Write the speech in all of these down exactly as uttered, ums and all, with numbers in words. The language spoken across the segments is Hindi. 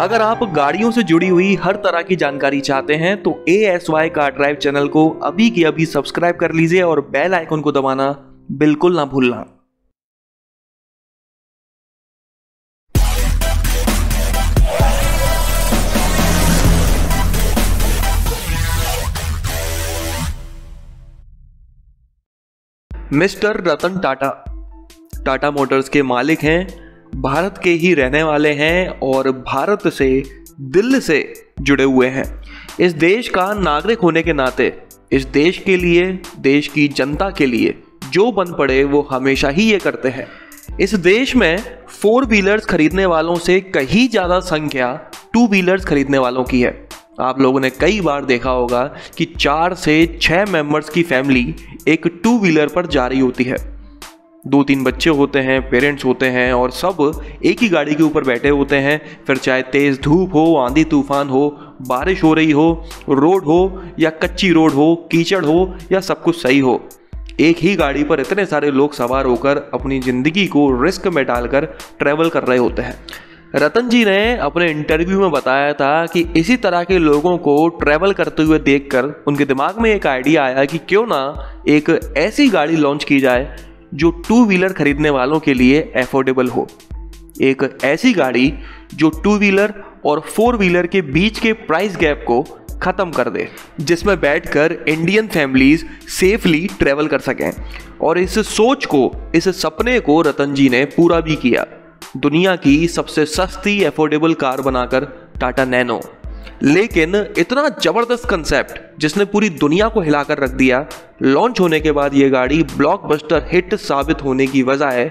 अगर आप गाड़ियों से जुड़ी हुई हर तरह की जानकारी चाहते हैं तो A S Y car drive channel को अभी के अभी सब्सक्राइब कर लीजिए और बेल आइकन को दबाना बिल्कुल ना भूलना। मिस्टर रतन टाटा टाटा मोटर्स के मालिक हैं, भारत के ही रहने वाले हैं और भारत से दिल से जुड़े हुए हैं। इस देश का नागरिक होने के नाते इस देश के लिए, देश की जनता के लिए जो बन पड़े वो हमेशा ही ये करते हैं। इस देश में फोर व्हीलर्स खरीदने वालों से कहीं ज़्यादा संख्या टू व्हीलर्स खरीदने वालों की है। आप लोगों ने कई बार देखा होगा कि चार से छः मेंबर्स की फैमिली एक टू व्हीलर पर जा रही होती है। दो तीन बच्चे होते हैं, पेरेंट्स होते हैं और सब एक ही गाड़ी के ऊपर बैठे होते हैं। फिर चाहे तेज़ धूप हो, आंधी तूफान हो, बारिश हो रही हो, रोड हो या कच्ची रोड हो, कीचड़ हो या सब कुछ सही हो, एक ही गाड़ी पर इतने सारे लोग सवार होकर अपनी ज़िंदगी को रिस्क में डालकर ट्रैवल कर रहे होते हैं। रतन जी ने अपने इंटरव्यू में बताया था कि इसी तरह के लोगों को ट्रैवल करते हुए देखकर उनके दिमाग में एक आइडिया आया कि क्यों ना एक ऐसी गाड़ी लॉन्च की जाए जो टू व्हीलर खरीदने वालों के लिए एफोर्डेबल हो। एक ऐसी गाड़ी जो टू व्हीलर और फोर व्हीलर के बीच के प्राइस गैप को ख़त्म कर दे, जिसमें बैठकर इंडियन फैमिलीज सेफली ट्रैवल कर सकें। और इस सोच को, इस सपने को रतन जी ने पूरा भी किया। दुनिया की सबसे सस्ती एफोर्डेबल कार बनाकर टाटा नैनो। लेकिन इतना ज़बरदस्त कंसेप्ट जिसने पूरी दुनिया को हिलाकर रख दिया, लॉन्च होने के बाद ये गाड़ी ब्लॉकबस्टर हिट साबित होने की बजाय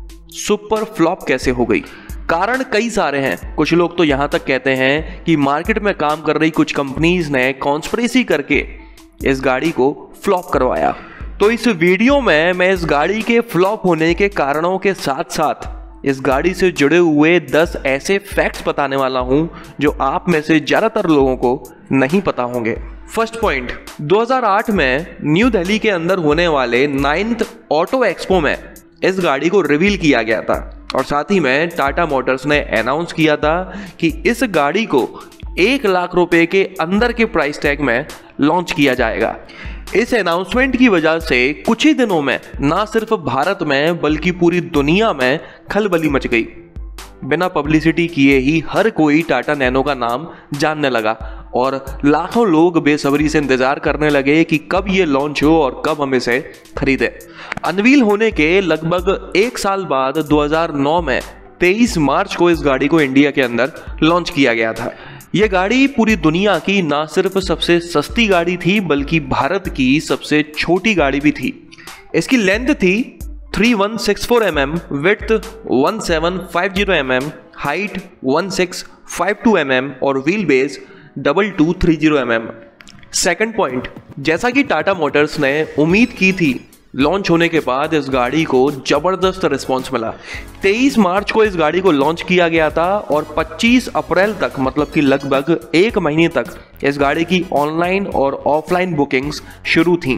सुपर फ्लॉप कैसे हो गई? कारण कई सारे हैं। कुछ लोग तो यहाँ तक कहते हैं कि मार्केट में काम कर रही कुछ कंपनीज ने कॉन्स्पिरेसी करके इस गाड़ी को फ्लॉप करवाया। तो इस वीडियो में मैं इस गाड़ी के फ्लॉप होने के कारणों के साथ साथ इस गाड़ी से जुड़े हुए दस ऐसे फैक्ट्स बताने वाला हूं जो आप में से ज़्यादातर लोगों को नहीं पता होंगे। फर्स्ट पॉइंट, दो हज़ार आठ में न्यू दिल्ली के अंदर होने वाले नाइन्थ ऑटो एक्सपो में इस गाड़ी को रिवील किया गया था और साथ ही में टाटा मोटर्स ने अनाउंस किया था कि इस गाड़ी को एक लाख रुपए के अंदर के प्राइस टैग में लॉन्च किया जाएगा। इस अनाउंसमेंट की वजह से कुछ ही दिनों में ना सिर्फ भारत में बल्कि पूरी दुनिया में खलबली मच गई। बिना पब्लिसिटी किए ही हर कोई टाटा नैनो का नाम जानने लगा और लाखों लोग बेसब्री से इंतजार करने लगे कि कब ये लॉन्च हो और कब हम इसे खरीदें। अनवील होने के लगभग एक साल बाद दो हज़ार नौ में तेईस मार्च को इस गाड़ी को इंडिया के अंदर लॉन्च किया गया था। यह गाड़ी पूरी दुनिया की ना सिर्फ सबसे सस्ती गाड़ी थी बल्कि भारत की सबसे छोटी गाड़ी भी थी। इसकी लेंथ थी three one six four M M, width one seven five zero M M, height one six five two M M और wheel base double two three zero M M. Second point, जैसा कि टाटा मोटर्स ने उम्मीद की थी, लॉन्च होने के बाद इस गाड़ी को जबरदस्त रिस्पांस मिला। तेईस मार्च को इस गाड़ी को लॉन्च किया गया था और पच्चीस अप्रैल तक, मतलब कि लगभग एक महीने तक इस गाड़ी की ऑनलाइन और ऑफलाइन बुकिंग्स शुरू थीं।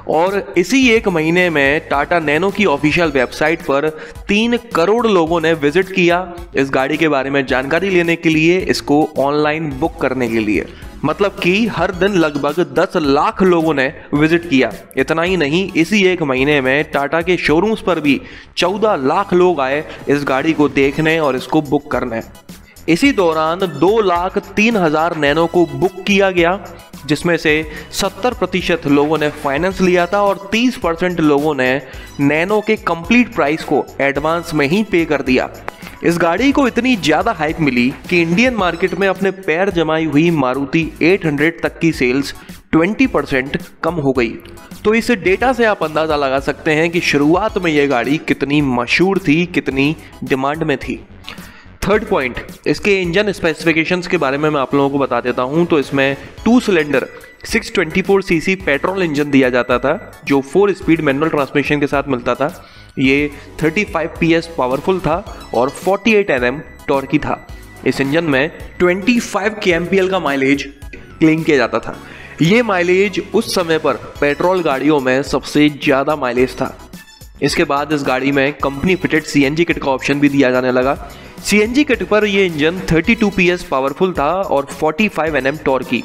और इसी एक महीने में टाटा नैनो की ऑफिशियल वेबसाइट पर तीन करोड़ लोगों ने विजिट किया इस गाड़ी के बारे में जानकारी लेने के लिए, इसको ऑनलाइन बुक करने के लिए। मतलब कि हर दिन लगभग दस लाख लोगों ने विजिट किया। इतना ही नहीं, इसी एक महीने में टाटा के शोरूम्स पर भी चौदह लाख लोग आए इस गाड़ी को देखने और इसको बुक करने। इसी दौरान दो लाख तीन हजार नैनो को बुक किया गया, जिसमें से सत्तर प्रतिशत लोगों ने फाइनेंस लिया था और तीस परसेंट लोगों ने नैनो के कंप्लीट प्राइस को एडवांस में ही पे कर दिया। इस गाड़ी को इतनी ज़्यादा हाइप मिली कि इंडियन मार्केट में अपने पैर जमाई हुई मारुति आठ सौ तक की सेल्स बीस परसेंट कम हो गई। तो इस डेटा से आप अंदाज़ा लगा सकते हैं कि शुरुआत में यह गाड़ी कितनी मशहूर थी, कितनी डिमांड में थी। थर्ड पॉइंट, इसके इंजन स्पेसिफिकेशंस के बारे में मैं आप लोगों को बता देता हूं। तो इसमें two cylinder six twenty four CC petrol engine दिया जाता था जो फोर स्पीड मैनुअल ट्रांसमिशन के साथ मिलता था। ये thirty five P S powerful था और forty eight N M torque था। इस इंजन में पच्चीस के एम पी एल का माइलेज क्लेम किया जाता था। ये माइलेज उस समय पर पेट्रोल गाड़ियों में सबसे ज़्यादा माइलेज था। इसके बाद इस गाड़ी में company fitted C N G kit का ऑप्शन भी दिया जाने लगा। सीएनजी किट पर यह engine thirty two P S powerful था और forty five N M torque.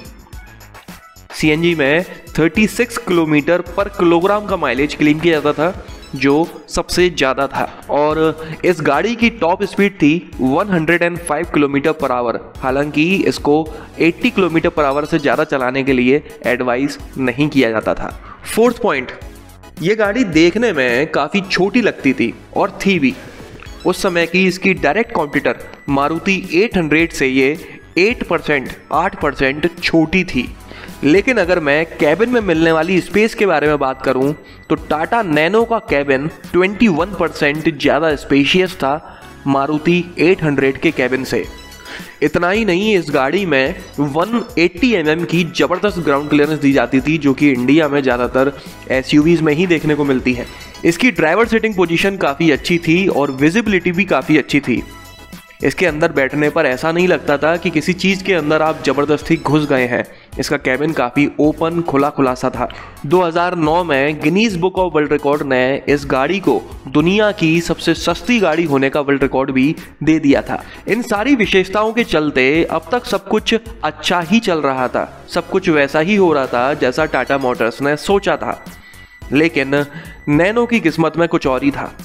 CNG में थर्टी सिक्स किलोमीटर पर किलोग्राम का माइलेज क्लेम किया जाता था, जो सबसे ज़्यादा था। और इस गाड़ी की टॉप स्पीड थी one hundred five kilometre per hour. हालांकि इसको अस्सी किलोमीटर पर आवर से ज़्यादा चलाने के लिए एडवाइस नहीं किया जाता था। फोर्थ पॉइंट, ये गाड़ी देखने में काफ़ी छोटी लगती थी और थी भी। उस समय की इसकी direct competitor Maruti eight hundred से ये एट परसेंट आठ परसेंट छोटी थी। लेकिन अगर मैं कैबिन में मिलने वाली स्पेस के बारे में बात करूं तो टाटा नैनो का कैबिन इक्कीस परसेंट ज़्यादा स्पेशियस था मारुति एट हंड्रेड के कैबिन से। इतना ही नहीं, इस गाड़ी में एक सौ अस्सी एम एम की ज़बरदस्त ग्राउंड क्लियरेंस दी जाती थी, जो कि इंडिया में ज़्यादातर एसयूवीज़ में ही देखने को मिलती है। इसकी ड्राइवर सीटिंग पोजीशन काफ़ी अच्छी थी और विजिबिलिटी भी काफ़ी अच्छी थी। इसके अंदर बैठने पर ऐसा नहीं लगता था कि किसी चीज़ के अंदर आप ज़बरदस्ती घुस गए हैं। इसका कैबिन काफ़ी ओपन खुला खुला सा था। दो हज़ार नौ में Guinness Book of World Record ने इस गाड़ी को दुनिया की सबसे सस्ती गाड़ी होने का वर्ल्ड रिकॉर्ड भी दे दिया था। इन सारी विशेषताओं के चलते अब तक सब कुछ अच्छा ही चल रहा था, सब कुछ वैसा ही हो रहा था जैसा टाटा मोटर्स ने सोचा था। लेकिन नैनो की किस्मत में कुछ और ही था।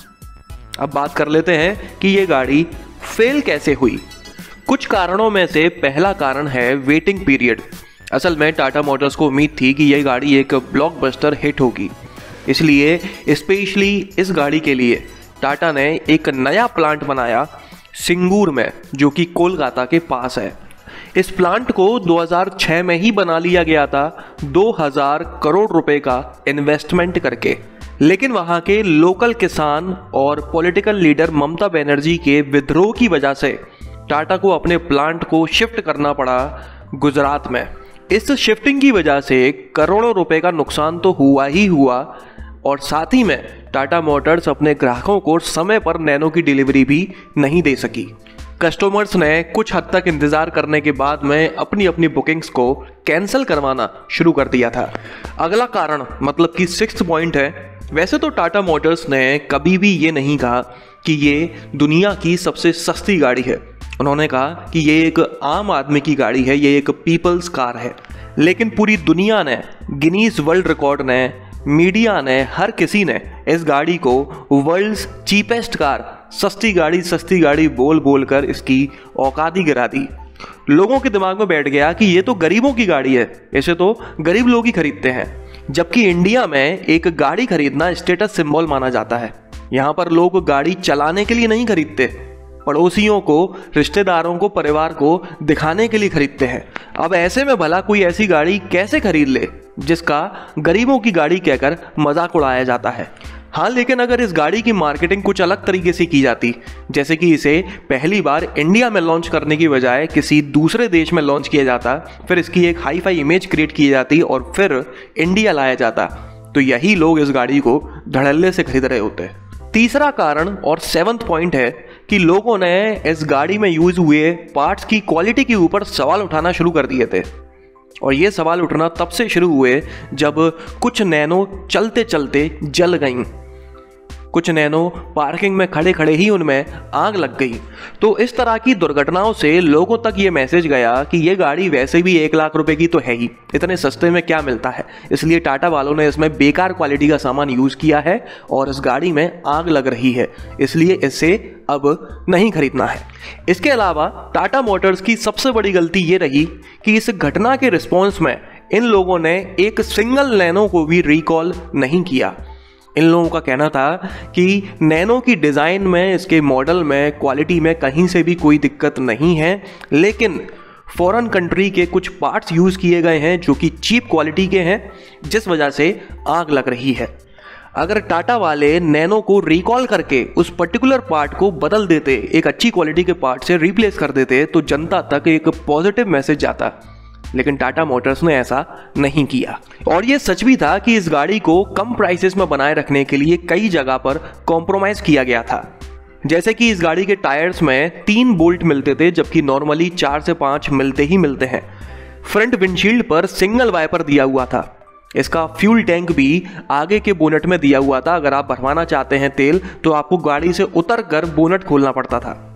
अब बात कर लेते हैं कि ये गाड़ी फेल कैसे हुई। कुछ कारणों में से पहला कारण है वेटिंग पीरियड। असल में टाटा मोटर्स को उम्मीद थी कि यह गाड़ी एक ब्लॉकबस्टर हिट होगी, इसलिए स्पेशली इस गाड़ी के लिए टाटा ने एक नया प्लांट बनाया सिंगूर में, जो कि कोलकाता के पास है। इस प्लांट को दो हज़ार छह में ही बना लिया गया था, दो हज़ार करोड़ रुपए का इन्वेस्टमेंट करके। लेकिन वहां के लोकल किसान और पॉलिटिकल लीडर ममता बनर्जी के विद्रोह की वजह से टाटा को अपने प्लांट को शिफ्ट करना पड़ा गुजरात में। इस शिफ्टिंग की वजह से करोड़ों रुपए का नुकसान तो हुआ ही हुआ, और साथ ही में टाटा मोटर्स अपने ग्राहकों को समय पर नैनो की डिलीवरी भी नहीं दे सकी। कस्टमर्स ने कुछ हद तक इंतजार करने के बाद में अपनी अपनी बुकिंग्स को कैंसिल करवाना शुरू कर दिया था। अगला कारण मतलब कि सिक्स्थ पॉइंट है, वैसे तो टाटा मोटर्स ने कभी भी ये नहीं कहा कि ये दुनिया की सबसे सस्ती गाड़ी है। उन्होंने कहा कि ये एक आम आदमी की गाड़ी है, ये एक पीपल्स कार है। लेकिन पूरी दुनिया ने, गिनीज वर्ल्ड रिकॉर्ड ने, मीडिया ने, हर किसी ने इस गाड़ी को वर्ल्ड्स चीपेस्ट कार, सस्ती गाड़ी सस्ती गाड़ी बोल बोल कर इसकी औकात ही गिरा दी। लोगों के दिमाग में बैठ गया कि ये तो गरीबों की गाड़ी है, इसे तो गरीब लोग ही खरीदते हैं। जबकि इंडिया में एक गाड़ी खरीदना स्टेटस सिंबल माना जाता है। यहाँ पर लोग गाड़ी चलाने के लिए नहीं खरीदते, पड़ोसियों को, रिश्तेदारों को, परिवार को दिखाने के लिए खरीदते हैं। अब ऐसे में भला कोई ऐसी गाड़ी कैसे खरीद ले जिसका गरीबों की गाड़ी कहकर मजाक उड़ाया जाता है। हाँ, लेकिन अगर इस गाड़ी की मार्केटिंग कुछ अलग तरीके से की जाती, जैसे कि इसे पहली बार इंडिया में लॉन्च करने की बजाय किसी दूसरे देश में लॉन्च किया जाता, फिर इसकी एक हाई फाई इमेज क्रिएट की जाती और फिर इंडिया लाया जाता, तो यही लोग इस गाड़ी को धड़ल्ले से खरीद रहे होते। तीसरा कारण और सेवंथ पॉइंट है कि लोगों ने इस गाड़ी में यूज हुए पार्ट्स की क्वालिटी के ऊपर सवाल उठाना शुरू कर दिए थे। और ये सवाल उठना तब से शुरू हुए जब कुछ नैनो चलते चलते जल गईं। कुछ नैनो पार्किंग में खड़े खड़े ही उनमें आग लग गई। तो इस तरह की दुर्घटनाओं से लोगों तक ये मैसेज गया कि ये गाड़ी वैसे भी एक लाख रुपए की तो है ही, इतने सस्ते में क्या मिलता है। इसलिए टाटा वालों ने इसमें बेकार क्वालिटी का सामान यूज़ किया है और इस गाड़ी में आग लग रही है, इसलिए इसे अब नहीं खरीदना है। इसके अलावा टाटा मोटर्स की सबसे बड़ी गलती ये रही कि इस घटना के रिस्पॉन्स में इन लोगों ने एक सिंगल नैनो को भी रिकॉल नहीं किया। इन लोगों का कहना था कि नैनो की डिज़ाइन में, इसके मॉडल में, क्वालिटी में कहीं से भी कोई दिक्कत नहीं है, लेकिन फॉरेन कंट्री के कुछ पार्ट्स यूज़ किए गए हैं जो कि चीप क्वालिटी के हैं, जिस वजह से आग लग रही है। अगर टाटा वाले नैनो को रिकॉल करके उस पर्टिकुलर पार्ट को बदल देते, एक अच्छी क्वालिटी के पार्ट से रिप्लेस कर देते, तो जनता तक एक पॉजिटिव मैसेज जाता। लेकिन टाटा मोटर्स ने ऐसा नहीं किया। और ये सच भी था कि इस गाड़ी को कम प्राइसेस में बनाए रखने के लिए कई जगह पर कॉम्प्रोमाइज़ किया गया था। जैसे कि इस गाड़ी के टायर्स में तीन बोल्ट मिलते थे, जबकि नॉर्मली चार से पाँच मिलते ही मिलते हैं। फ्रंट विंडशील्ड पर सिंगल वाइपर दिया हुआ था। इसका फ्यूल टैंक भी आगे के बोनट में दिया हुआ था। अगर आप भरवाना चाहते हैं तेल तो आपको गाड़ी से उतर कर बोनट खोलना पड़ता था।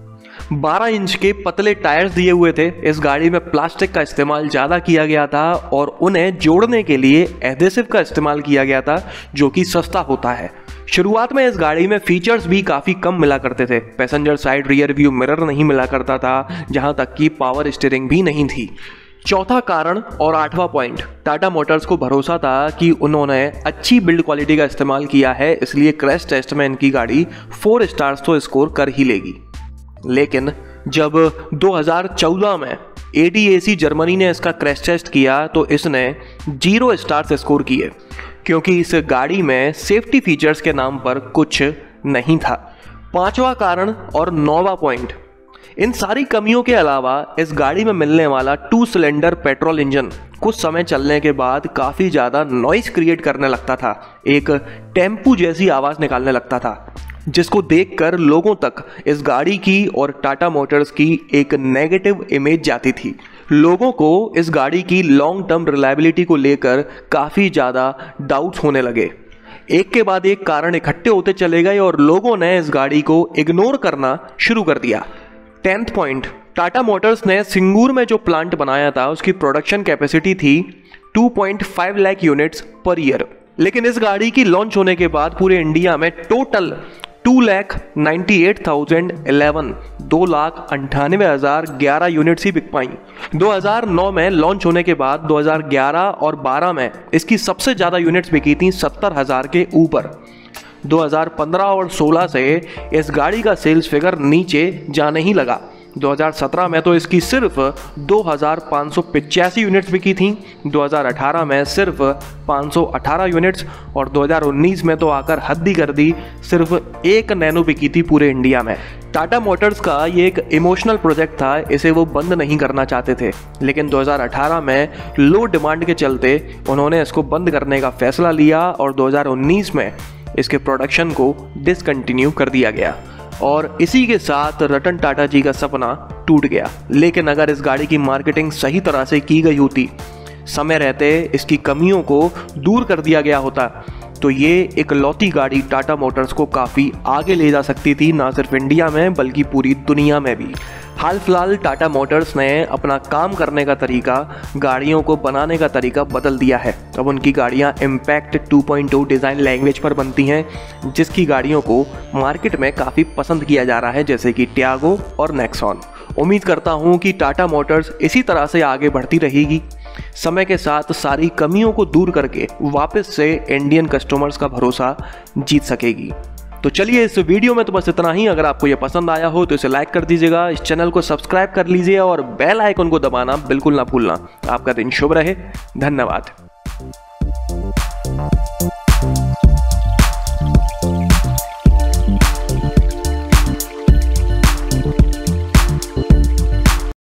बारह इंच के पतले टायर्स दिए हुए थे। इस गाड़ी में प्लास्टिक का इस्तेमाल ज़्यादा किया गया था और उन्हें जोड़ने के लिए एडेसिव का इस्तेमाल किया गया था, जो कि सस्ता होता है। शुरुआत में इस गाड़ी में फीचर्स भी काफ़ी कम मिला करते थे। Passenger side rear view mirror नहीं मिला करता था, जहाँ तक कि पावर स्टीयरिंग भी नहीं थी। चौथा कारण और आठवां पॉइंट, टाटा मोटर्स को भरोसा था कि उन्होंने अच्छी बिल्ड क्वालिटी का इस्तेमाल किया है, इसलिए क्रैश टेस्ट में इनकी गाड़ी फोर स्टार्स तो स्कोर कर ही लेगी। लेकिन जब दो हज़ार चौदह में A D A C Germany ने इसका क्रैश टेस्ट किया तो इसने जीरो स्टार्स स्कोर किए, क्योंकि इस गाड़ी में सेफ्टी फीचर्स के नाम पर कुछ नहीं था। पांचवा कारण और नौवां पॉइंट, इन सारी कमियों के अलावा इस गाड़ी में मिलने वाला टू सिलेंडर पेट्रोल इंजन कुछ समय चलने के बाद काफ़ी ज़्यादा नॉइस क्रिएट करने लगता था, एक टेम्पू जैसी आवाज़ निकालने लगता था, जिसको देखकर लोगों तक इस गाड़ी की और टाटा मोटर्स की एक नेगेटिव इमेज जाती थी। लोगों को इस गाड़ी की लॉन्ग टर्म रिलायबिलिटी को लेकर काफ़ी ज़्यादा डाउट्स होने लगे। एक के बाद एक कारण इकट्ठे होते चले गए और लोगों ने इस गाड़ी को इग्नोर करना शुरू कर दिया। टेंथ पॉइंट, टाटा मोटर्स ने सिंगूर में जो प्लांट बनाया था उसकी प्रोडक्शन कैपेसिटी थी two point five lakh units per year, लेकिन इस गाड़ी की लॉन्च होने के बाद पूरे इंडिया में total two lakh ninety eight thousand eleven दो लाख अंठानवे हजार ग्यारह यूनिट्स ही बिक पाई। दो हज़ार नौ में लॉन्च होने के बाद दो हज़ार ग्यारह और बारह में इसकी सबसे ज़्यादा यूनिट्स बिकी थी सत्तर हजार के ऊपर। दो हज़ार पंद्रह और सोलह से इस गाड़ी का सेल्स फिगर नीचे जाने ही लगा। दो हज़ार सत्रह में तो इसकी सिर्फ दो हज़ार पाँच सौ पचासी यूनिट्स बिकी थी, दो हज़ार अठारह में सिर्फ पाँच सौ अठारह यूनिट्स और दो हज़ार उन्नीस में तो आकर हद ही कर दी, सिर्फ एक नैनो बिकी थी पूरे इंडिया में। टाटा मोटर्स का ये एक इमोशनल प्रोजेक्ट था, इसे वो बंद नहीं करना चाहते थे, लेकिन दो हज़ार अठारह में लो डिमांड के चलते उन्होंने इसको बंद करने का फैसला लिया और दो हज़ार उन्नीस में इसके प्रोडक्शन को डिसकंटिन्यू कर दिया गया और इसी के साथ रतन टाटा जी का सपना टूट गया। लेकिन अगर इस गाड़ी की मार्केटिंग सही तरह से की गई होती, समय रहते इसकी कमियों को दूर कर दिया गया होता, तो ये इकलौती गाड़ी टाटा मोटर्स को काफ़ी आगे ले जा सकती थी, ना सिर्फ इंडिया में बल्कि पूरी दुनिया में भी। हाल फिलहाल टाटा मोटर्स ने अपना काम करने का तरीका, गाड़ियों को बनाने का तरीका बदल दिया है। अब उनकी गाड़ियां impact two point O design language पर बनती हैं, जिसकी गाड़ियों को मार्केट में काफ़ी पसंद किया जा रहा है, जैसे कि टियागो और नेक्सॉन। उम्मीद करता हूं कि टाटा मोटर्स इसी तरह से आगे बढ़ती रहेगी, समय के साथ सारी कमियों को दूर करके वापस से इंडियन कस्टमर्स का भरोसा जीत सकेगी। तो चलिए, इस वीडियो में तो बस इतना ही। अगर आपको ये पसंद आया हो तो इसे लाइक कर दीजिएगा, इस चैनल को सब्सक्राइब कर लीजिए और बेल आइकन को दबाना बिल्कुल ना भूलना। आपका दिन शुभ रहे। धन्यवाद।